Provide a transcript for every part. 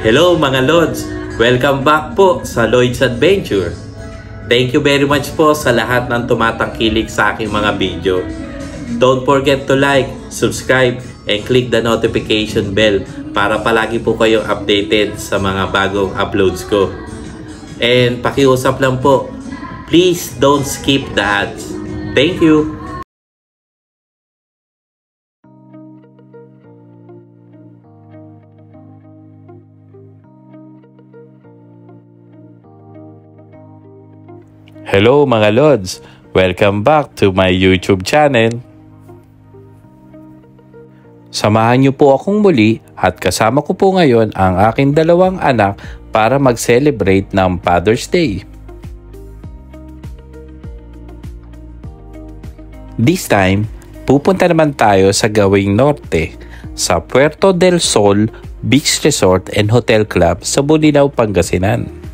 Hello mga Lods! Welcome back po sa Lloyd's Adventure. Thank you very much po sa lahat ng tumatangkilik sa aking mga video. Don't forget to like, subscribe, and click the notification bell para palagi po kayong updated sa mga bagong uploads ko. And pakiusap lang po, please don't skip the ads. Thank you! Hello mga Lods! Welcome back to my YouTube channel. Samahan niyo po akong muli at kasama ko po ngayon ang aking dalawang anak para mag-celebrate ng Father's Day. This time, pupunta naman tayo sa gawing norte sa Puerto del Sol Beach Resort and Hotel Club sa Bolinao, Pangasinan.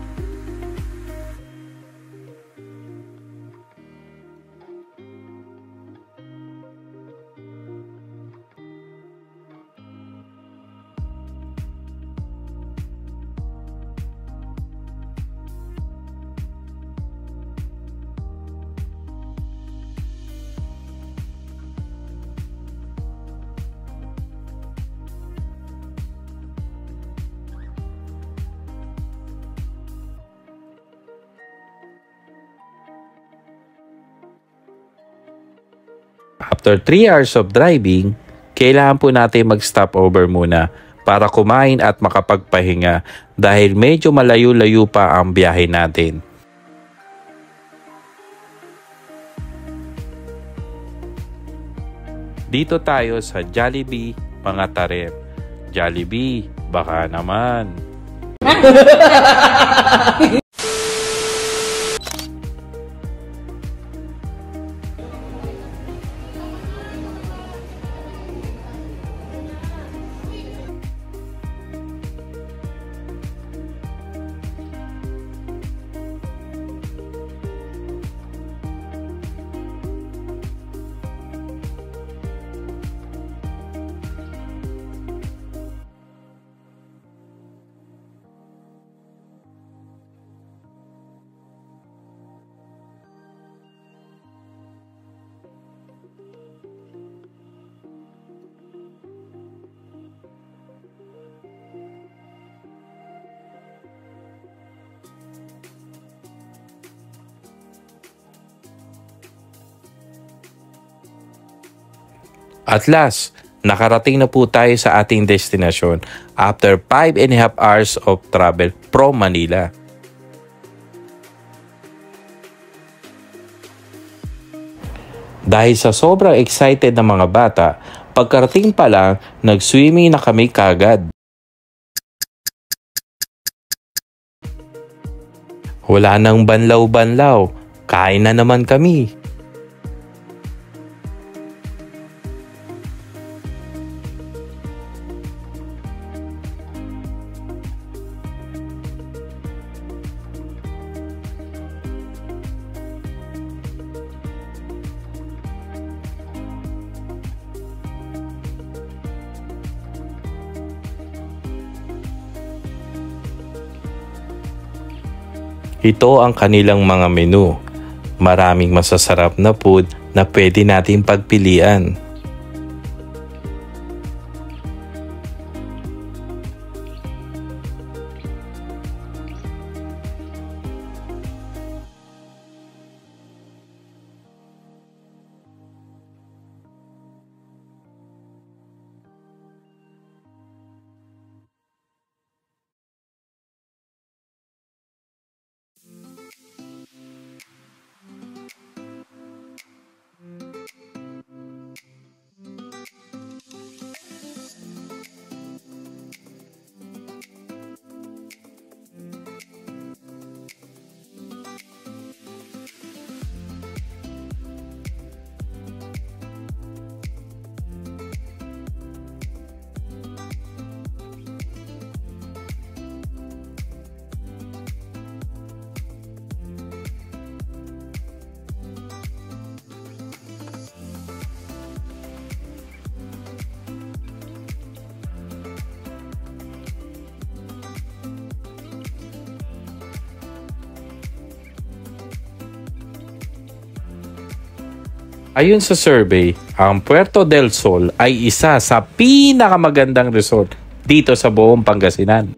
After 3 hours of driving, kailangan po natin mag-stop over muna para kumain at makapagpahinga dahil medyo malayo-layo pa ang biyahe natin. Dito tayo sa Jollibee, mga tarer. Jollibee, baka naman. At last, nakarating na po tayo sa ating destinasyon after 5.5 hours of travel from Manila. Dahil sa sobrang excited ng mga bata, pagkarating pa lang, nag-swimming na kami kagad. Wala nang banlaw-banlaw, kain na naman kami. Ito ang kanilang mga menu. Maraming masasarap na food na pwede nating pagpilian. Ayon sa survey, ang Puerto del Sol ay isa sa pinakamagandang resort dito sa buong Pangasinan.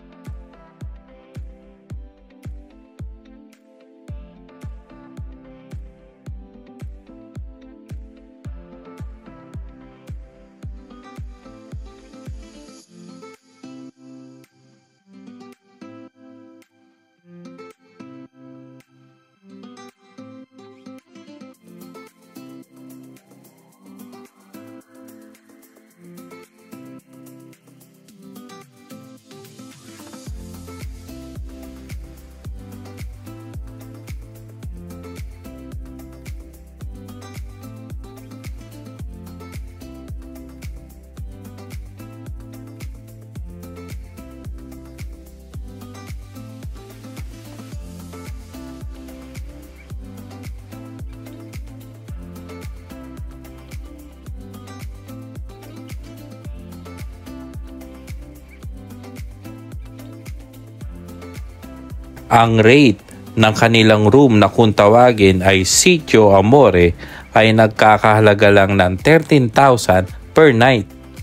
Ang rate ng kanilang room na kung tawagin ay Sitio Amore ay nagkakahalaga lang ng 13,000 per night.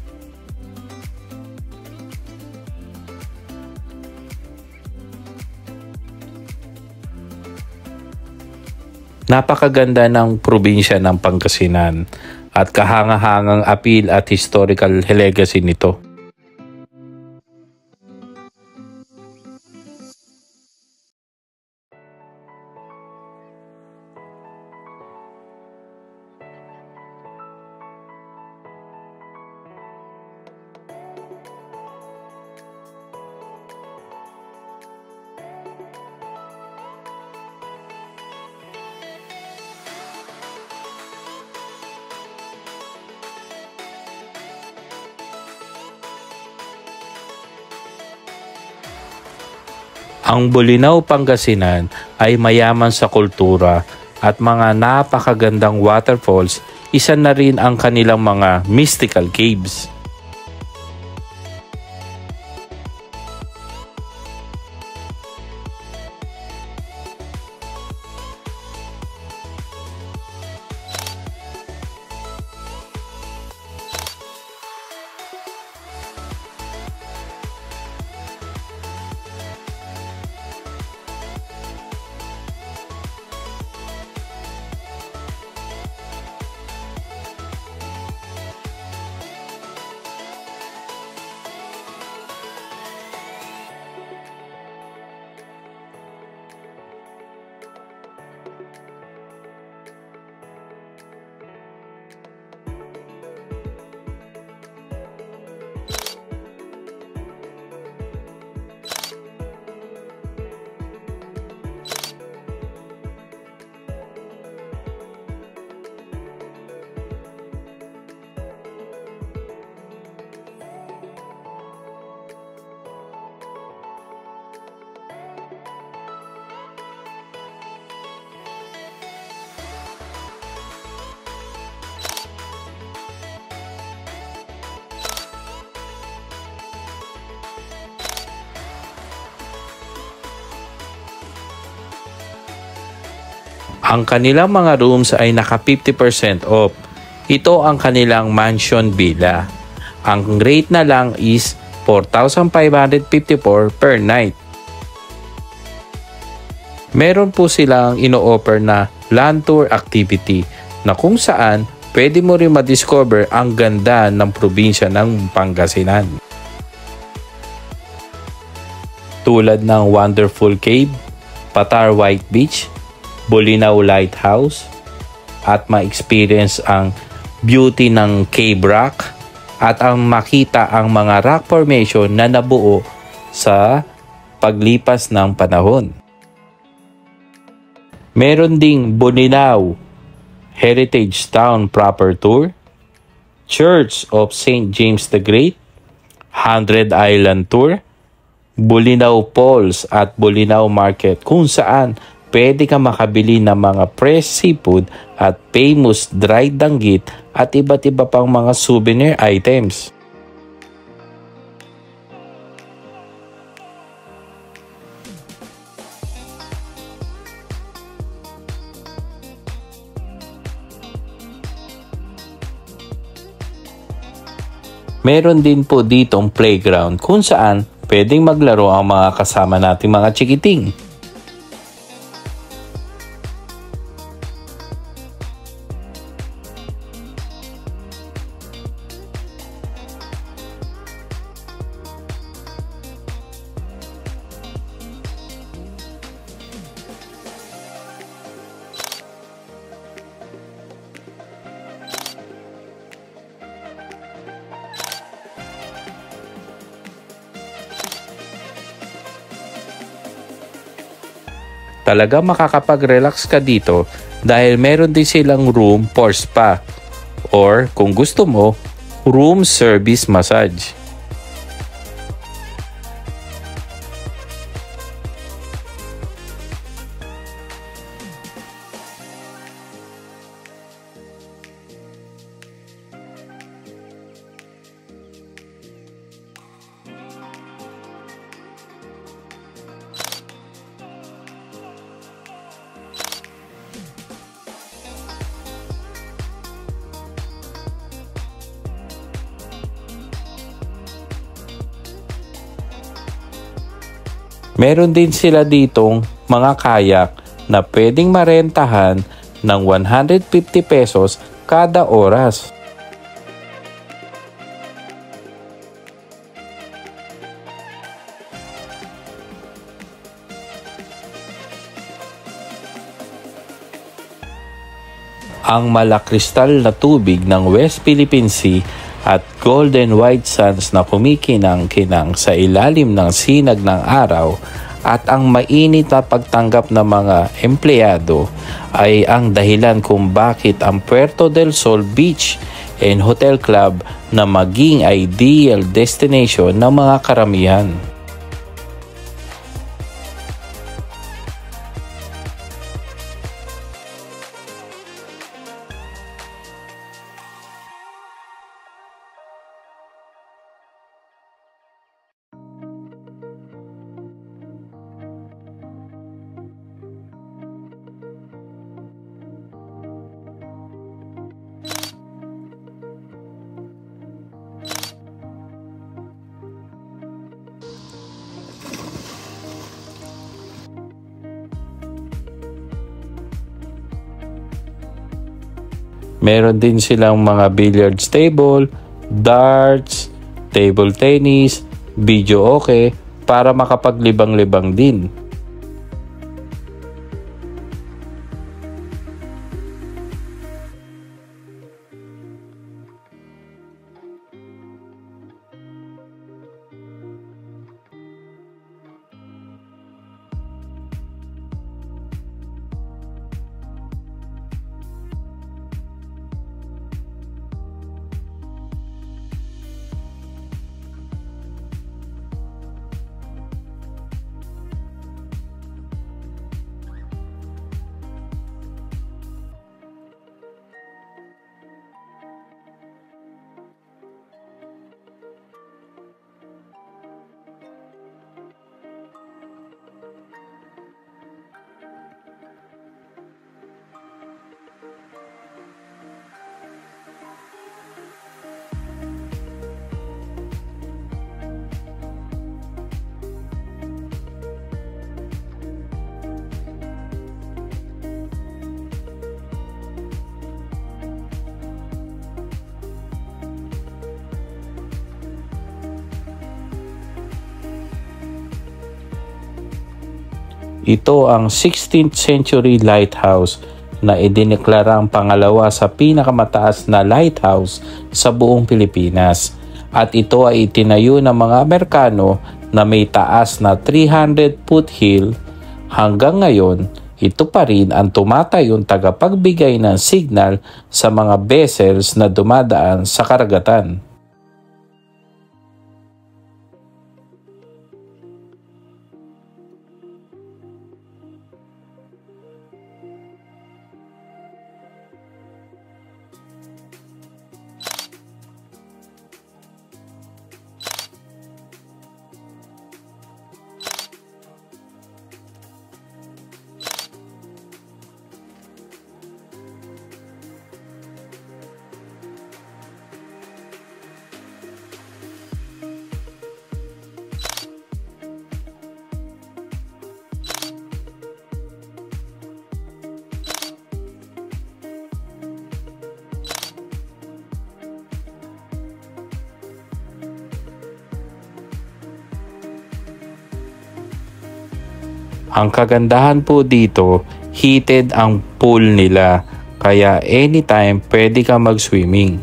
Napakaganda ng probinsya ng Pangasinan at kahangahangang appeal at historical legacy nito. Ang Bolinao, Pangasinan ay mayaman sa kultura at mga napakagandang waterfalls, isa na rin ang kanilang mga mystical caves. Ang kanilang mga rooms ay naka 50% off. Ito ang kanilang mansion villa. Ang rate na lang is 4,554 per night. Meron po silang ino-offer na land tour activity na kung saan pwede mo rin ma-discover ang ganda ng probinsya ng Pangasinan. Tulad ng Wonderful Cave, Patar White Beach, Bolinao Lighthouse, at ma-experience ang beauty ng cave rock at ang makita ang mga rock formation na nabuo sa paglipas ng panahon. Meron ding Bolinao Heritage Town Proper Tour, Church of St. James the Great, 100 Island Tour, Bolinao Falls at Bolinao Market kung saan pwede ka makabili ng mga fresh seafood at famous dried danggit at iba't iba pang mga souvenir items. Meron din po ditong playground kung saan pwedeng maglaro ang mga kasama nating mga chikiting. Talaga makakapag-relax ka dito dahil meron din silang room for spa or kung gusto mo, room service massage. Meron din sila ditong mga kayak na pwedeng marentahan ng 150 pesos kada oras. Ang malakristal na tubig ng West Philippine Sea at golden white sands na kumikinang-kinang sa ilalim ng sinag ng araw at ang mainit na pagtanggap ng mga empleyado ay ang dahilan kung bakit ang Puerto del Sol Beach and Hotel Club na maging ideal destination ng mga karamihan. Meron din silang mga billiards table, darts, table tennis, video okay para makapaglibang-libang din. Ito ang 16th century lighthouse na idineklarang pangalawa sa pinakamataas na lighthouse sa buong Pilipinas. At ito ay itinayo ng mga Amerikano na may taas na 300-foot hill. Hanggang ngayon, ito pa rin ang tumatayong tagapagbigay ng signal sa mga vessels na dumadaan sa karagatan. Ang kagandahan po dito, heated ang pool nila, kaya anytime pwede ka mag-swimming.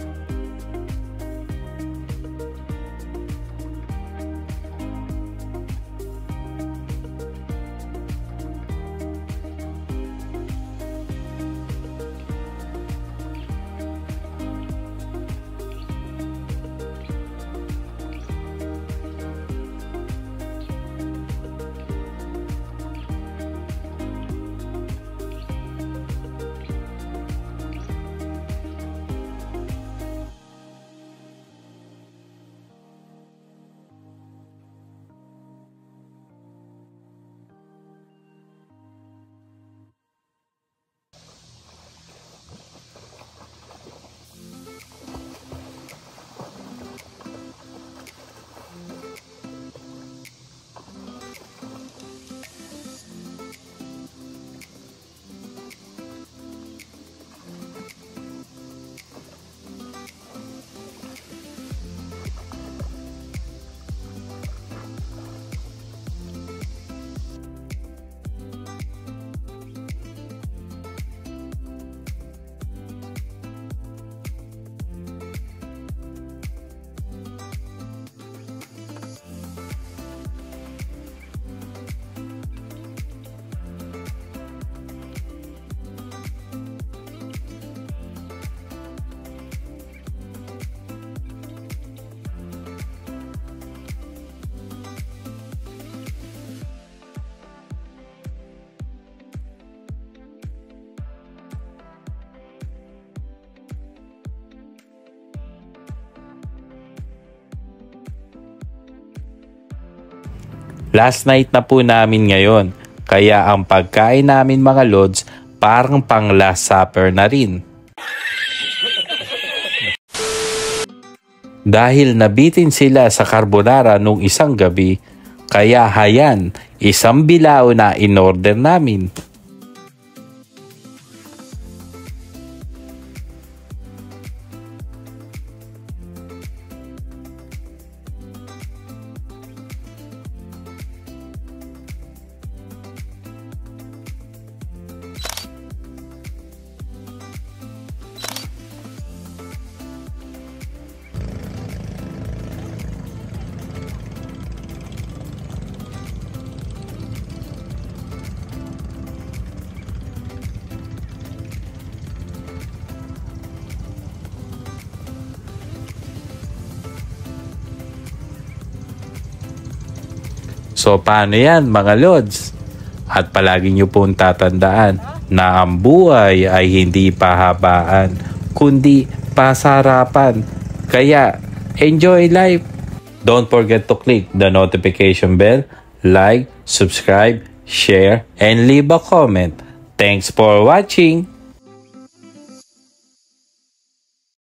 Last night na po namin ngayon, kaya ang pagkain namin mga Lods parang pang last supper na rin. Dahil nabitin sila sa carbonara nung isang gabi, kaya hayan, isang bilao na in-order namin. So paano yan mga Lods? At palagi nyo pong tatandaan na ang buhay ay hindi pahabaan, kundi pasarapan. Kaya enjoy life! Don't forget to click the notification bell, like, subscribe, share, and leave a comment. Thanks for watching!